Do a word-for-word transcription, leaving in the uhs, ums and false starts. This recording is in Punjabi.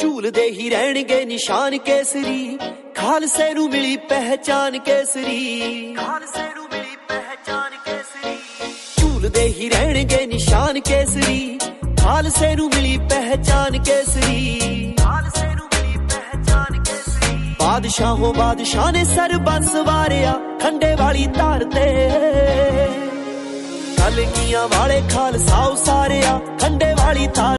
ਝੂਲਦੇ ਹੀ ਰਹਿਣਗੇ ਨਿਸ਼ਾਨ ਕੇਸਰੀ, ਖਾਲਸੇ ਨੂੰ ਮਿਲੀ ਪਹਿਚਾਨ ਕੇਸਰੀ, ਖਾਲਸੇ ਨੂੰ ਮਿਲੀ ਪਹਿਚਾਨ ਕੇਸਰੀ। ਝੂਲਦੇ ਹੀ ਰਹਿਣਗੇ ਨਿਸ਼ਾਨ ਕੇਸਰੀ, ਖਾਲਸੇ ਨੂੰ ਮਿਲੀ ਪਹਿਚਾਨ ਕੇਸਰੀ, ਖਾਲਸੇ ਨੂੰ ਮਿਲੀ ਪਹਿਚਾਨ ਕੇਸਰੀ। ਬਾਦਸ਼ਾਹੋਂ ਬਾਦਸ਼ਾਹ ਨੇ ਸਰਬੰਸ ਵਾਰਿਆ ਖੰਡੇ ਵਾਲੀ ਧਾਰ ਤੇ, ਕਲਗੀਆਂ ਵਾਲੇ ਖਾਲਸਾ ਉਸਾਰਿਆ ਖੰਡੇ ਵਾਲੀ ਧਾਰ